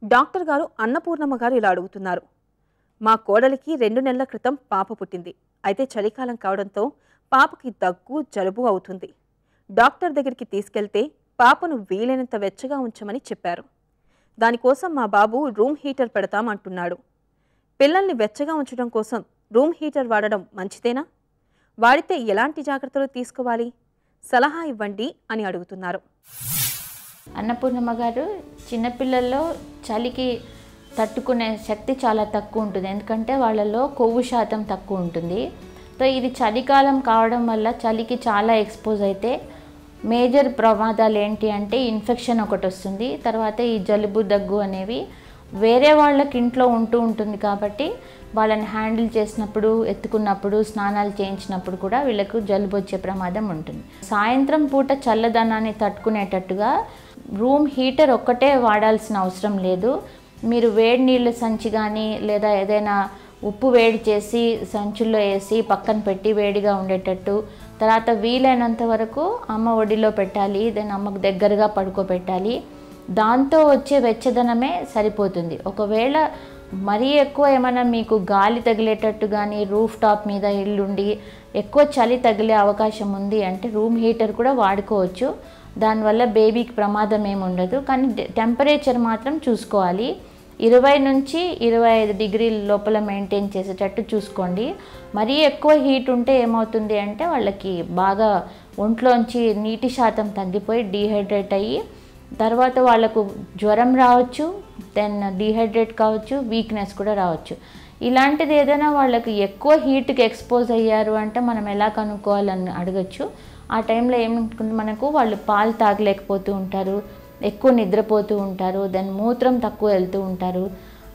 Doctor గారు అన్నపూర్ణమ్మ గారు ఇలా అడుగుతున్నారు. మా కోడలికి 2 నెలల క్రితం పాప పుట్టింది. అయితే చలికాలం కావడంతో పాపకి దగ్గు, జలుబు అవుతుంది. డాక్టర్ దగ్గరికి తీసుకెళ్తే పాపను వీలైనంత వెచ్చగా ఉంచమని చెప్పారు. దానికోసం మా బాబు రూమ్ హీటర్ పెడతాం అంటున్నాడు. పిల్లల్ని వెచ్చగా ఉంచడం కోసం రూమ్ హీటర్ వాడడం మంచిదేనా? వాడితే ఎలాంటి జాగ్రత్తలు తీసుకోవాలి? సలహా ఇవ్వండి అని అడుగుతున్నారు. అన్నపూర్ణమ్మ గారు, చిన్నపిల్లల్లో చలికి తట్టుకునే శక్తి చాలా తక్కువ ఉంటుంది. ఎందుకంటే వాళ్ళలో కొవ్వు శాతం తక్కువ ఉంటుంది. సో ఇది చలికాలం కావడం వల్ల చలికి చాలా ఎక్స్పోజ్ అయితే మేజర్ ప్రమాదాలు ఏంటి అంటే ఇన్ఫెక్షన్ ఒకటి వస్తుంది. తర్వాత ఈ జలుబు, దగ్గు అనేవి వేరే వాళ్ళకి ఇంట్లో ఉంటుంది కాబట్టి వాళ్ళని హ్యాండిల్ చేసినప్పుడు, ఎత్తుకున్నప్పుడు, స్నానాలు చేయించినప్పుడు కూడా వీళ్ళకు జలుబు వచ్చే ప్రమాదం ఉంటుంది. సాయంత్రం పూట చల్లదనాన్ని తట్టుకునేటట్టుగా రూమ్ హీటర్ ఒక్కటే వాడాల్సిన అవసరం లేదు. మీరు వేడి నీళ్ళ సంచి కానీ లేదా ఏదైనా ఉప్పు వేడి చేసి సంచుల్లో వేసి పక్కన పెట్టి వేడిగా ఉండేటట్టు, తర్వాత వీలైనంత వరకు అమ్మ ఒడిలో పెట్టాలి. దాన్ని అమ్మకు దగ్గరగా పడుకోబెట్టాలి. దాంతో వచ్చే వెచ్చదనమే సరిపోతుంది. ఒకవేళ మరీ ఎక్కువ ఏమైనా మీకు గాలి తగిలేటట్టు కానీ రూఫ్ టాప్ మీద ఇల్లుండి ఎక్కువ చలి తగిలే అవకాశం ఉంది అంటే రూమ్ హీటర్ కూడా వాడుకోవచ్చు. దానివల్ల బేబీకి ప్రమాదం ఏమి ఉండదు. కానీ టెంపరేచర్ మాత్రం చూసుకోవాలి. 20 నుంచి 25 డిగ్రీల లోపల మెయింటైన్ చేసేటట్టు చూసుకోండి. మరీ ఎక్కువ హీట్ ఉంటే ఏమవుతుంది అంటే వాళ్ళకి బాగా ఒంట్లోంచి నీటి శాతం తగ్గిపోయి డీహైడ్రేట్ అయ్యి తర్వాత వాళ్ళకు జ్వరం రావచ్చు, దెన్ డీహైడ్రేట్ కావచ్చు, వీక్నెస్ కూడా రావచ్చు. ఇలాంటిది ఏదైనా వాళ్ళకి ఎక్కువ హీట్కి ఎక్స్పోజ్ అయ్యారు అంటే మనం ఎలా కనుక్కోవాలని అడగచ్చు. ఆ టైంలో ఏమనుకుంటే మనకు వాళ్ళు పాలు తాగలేకపోతూ ఉంటారు, ఎక్కువ నిద్రపోతూ ఉంటారు, దెన్ మూత్రం తక్కువ వెళ్తూ ఉంటారు,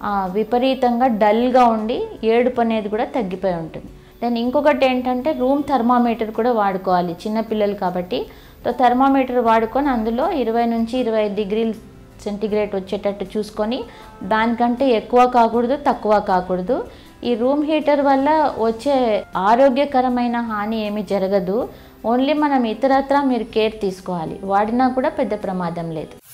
విపరీతంగా డల్గా ఉండి ఏడుపు అనేది కూడా తగ్గిపోయి ఉంటుంది. దెన్ ఇంకొకటి ఏంటంటే రూమ్ థర్మామీటర్ కూడా వాడుకోవాలి చిన్నపిల్లలు కాబట్టి. సో థర్మామీటర్ వాడుకొని అందులో 20 నుంచి 25 డిగ్రీల సెంటిగ్రేడ్ వచ్చేటట్టు చూసుకొని దానికంటే ఎక్కువ కాకూడదు, తక్కువ కాకూడదు. ఈ రూమ్ హీటర్ వల్ల వచ్చే ఆరోగ్యకరమైన హాని ఏమీ జరగదు. ఓన్లీ మనం ఇతరత్రా మీరు కేర్ తీసుకోవాలి. వాడినా కూడా పెద్ద ప్రమాదం లేదు.